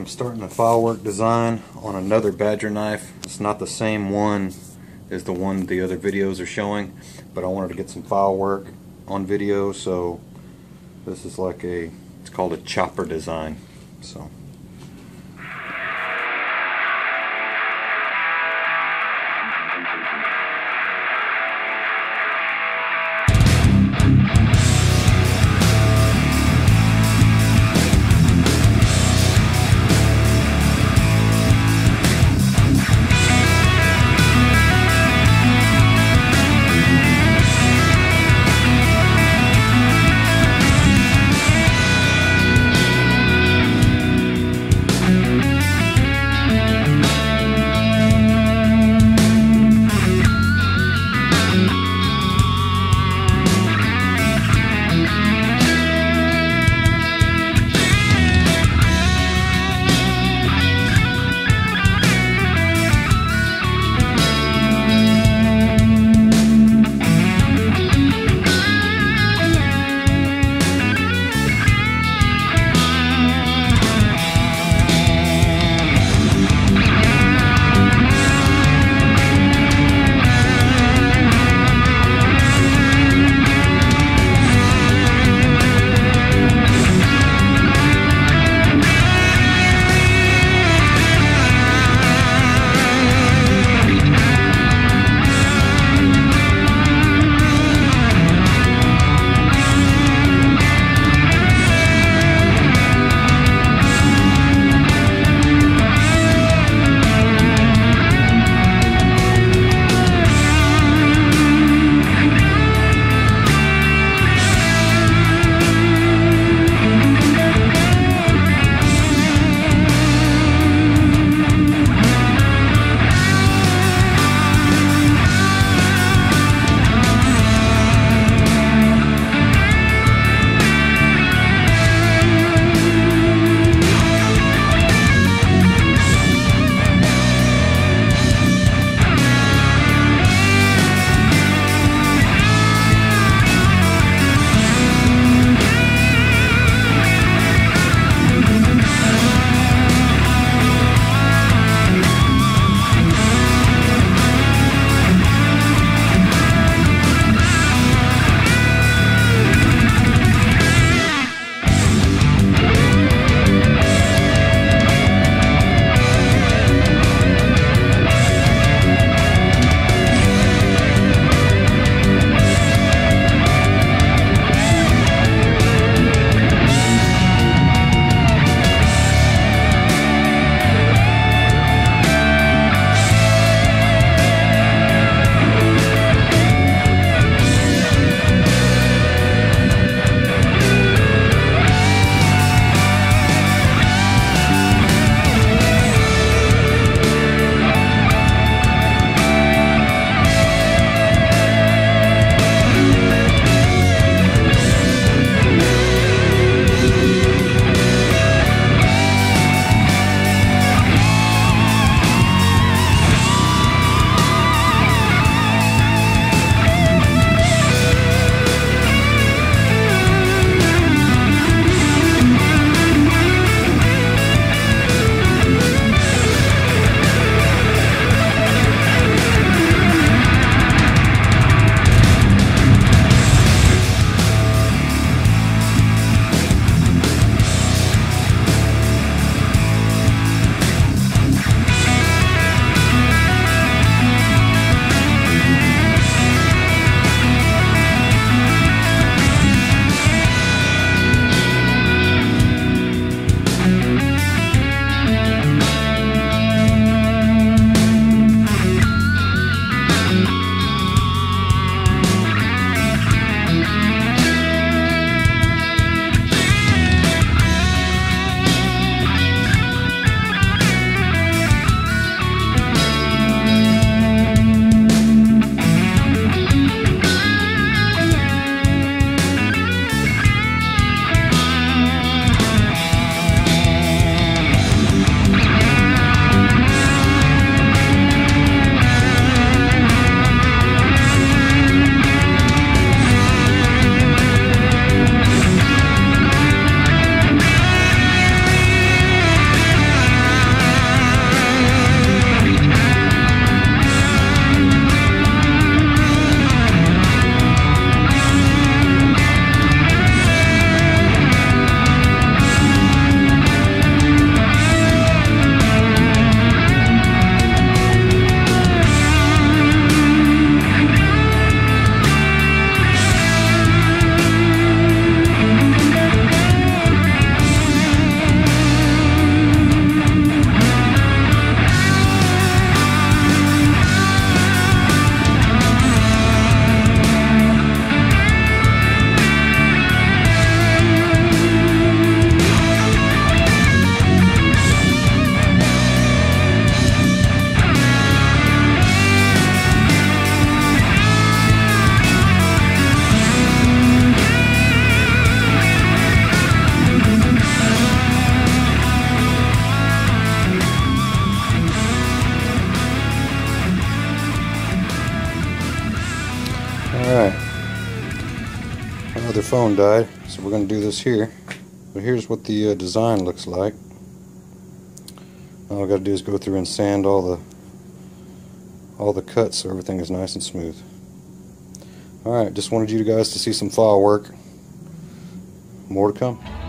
I'm starting a filework design on another Badger knife. It's not the same one as the one the other videos are showing, but I wanted to get some filework on video, so this is like it's called a chopper design. So phone died, so we're going to do this here. But here's what the design looks like. All I got to do is go through and sand all the cuts so everything is nice and smooth. Alright, just wanted you guys to see some file work. More to come.